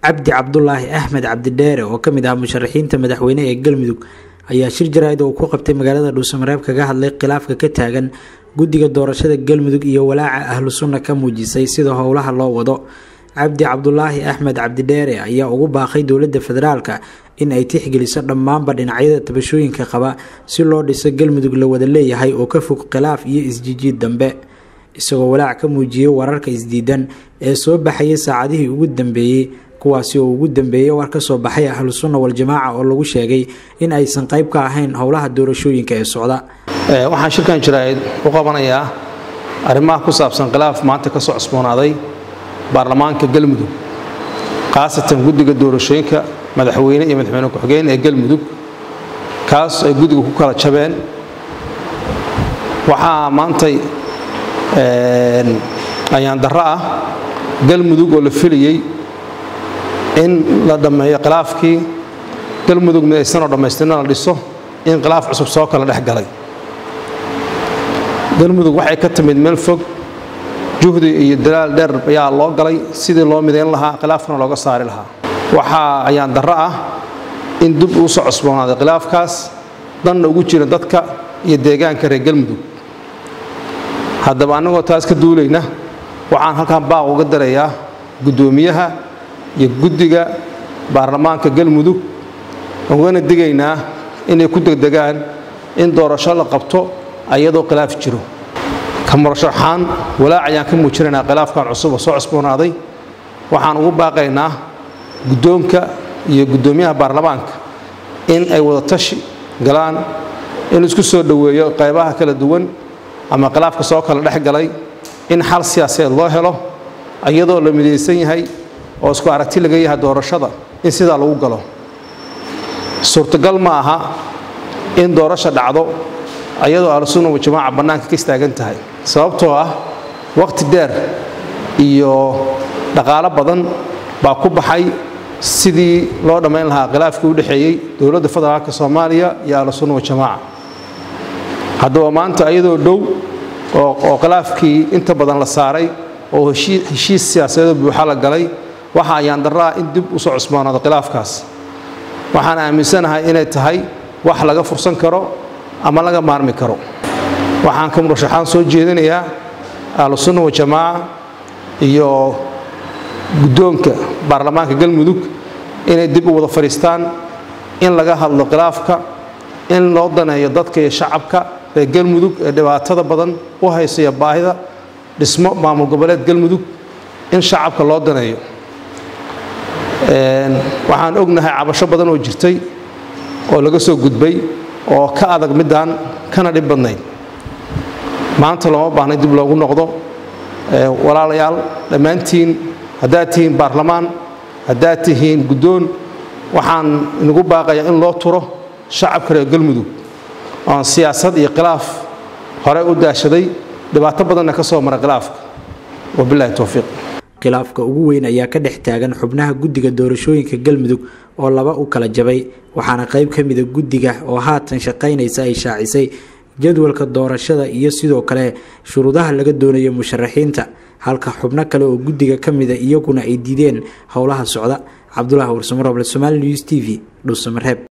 cabdi cabdulaahi axmed cabdi dheere oo kamid ah musharaxiinta madaxweyne ee galmudug ayaa shir jaraa'id oo ku qabtay magaalada dhuusamareeb kaga hadlay khilaafka ka taagan guddiga doorashada galmudug iyo walaaca ahlu sunna ka muujisay sida howlaha loo wado. cabdi cabdulaahi axmed cabdi dheere ayaa ugu baaqay dowladda federaalka in ay tixgeliso dhammaanba dhinacyada tabashooyinka qaba si loo dhiso galmudug la wada leeyahay oo ka fog khilaaf iyo isjijiid dambe, isagoo walaac ka muujiyay wararka isdiidan ee soo baxayay saacadihii ugu dambeeyey, kuwaasi oo ugu dambeeyay war ka soo baxay ahlu sunna wal jamaaca oo lagu sheegay in aysan qayb ka ahayn howlaha doorashooyinka ee socda. waxaan shirkan jaraa'id u qabanayaa arrimaha ku saabsan khilaaf maanta ka soo cusboonaaday baarlamaanka galmudug, khaasatan guddiga doorashooyinka madaxweyne iyo madaxweyne ku-xigeen ee galmudug, kaas ay guddiga ku kala jabeen. waxaa maantay ayaan darro ah galmudug oo la filayay in la dhammeeyo khilaafkii galmudug midaysanoo dhammaystirna la dhiso, in khilaaf cusub soo kala dhex galay. galmudug waxay ka timid meel fog, juhdi iyo dadaal dheer ayaa loo galay sidii loo midayn lahaa, khilaafkana looga saari lahaa. waxaa ayaan darro ah in dib uu soo cusboonaaday khilaafkaas, danna ugu jira dadka iyo deegaanka reer galmudug. haddaba annagoo taas ka duulayna waxaan halkan baaq uga darayaa guddoomiyaha iyo guddiga baarlamaanka galmudug, ugana digaynaa inay ku degdegaan in doorasho la qabto ayadoo khilaaf jiro. ka murashaxaan walaac ayaan ka muujinaynaa khilaafkan cusub oo soo cusboonaaday. waxaan ugu baaqaynaa guddoonka iyo guddoomiyaha baarlamaanka in ay wada tashi galaan, in isku soo dhoweeyo qaybaha kala duwan ama khilaafka soo kala dhex galay, in xal siyaasadeed loo helo iyadoo la midaysan yahay oo isku aragti laga yahay doorashada in sidaa lagu galo. suurtagal ma aha in doorasho dhacdo ayadoo ahlu sunna wal jamaaca bannaanka ka istaagan tahay, sababtoo ah waqti dheer iyo dhaqaalo badan baa ku baxay sidii loo dhammayn lahaa khilaafkii u dhexeeyey dowladda federaalka Soomaaliya iyo ahlu sunna wal jamaaca. haddaba maanta ayadoo dhow oo khilaafkii inta badan la saaray oo heshiis siyaasadeed buuxa la galay, waxa ayaan darraa in dib u soo cusboonaado khilaafkaas. waxaan aaminsanahay inay tahay wax laga fursan karo ama laga maarmi karo. waxaan ka murashaxaan soo jeedinayaa ahlu sunna wal jamaaca iyo guddoonka baarlamaanka galmudug inay dib u wada fadhiistaan, in laga hadlo khilaafka, in loo daneeyo dadka iyo shacabka reer galmudug ee dhibaatada badan u haysaya baahida dhismo maamul goboleed galmudug, in shacabka loo daneeyo. waxaan ognahay cabasho badan oo jirtay oo laga soo gudbay oo ka adag midaan kana dhib badnayd. maanta looma baahnay dib loogu noqdo. walaalayaal dhammaantiin, haddaad tihiin baarlamaan, haddaad tihiin guddoon, waxaan inagu baaqayaa in loo turo shacabka reer galmudug oon siyaasad iyo khilaaf hore u daashaday, dhibaato badanna ka soo mara khilaafka. wabilaahi towfiiq. khilaafka ugu weyn ayaa ka dhex taagan xubnaha guddiga doorashooyinka galmudug oo laba u kala jabay, waxaana qayb ka mida guddiga oo haatan shaqaynaysa ay shaacisay jadwalka doorashada iyo sidoo kale shuruudaha laga doonayo musharaxiinta, halka xubno kale oo guddiga ka mida iyaguna ay diideen howlaha socda. cabdulaahi warsamo roble, Somali News TV, dhuusamareeb.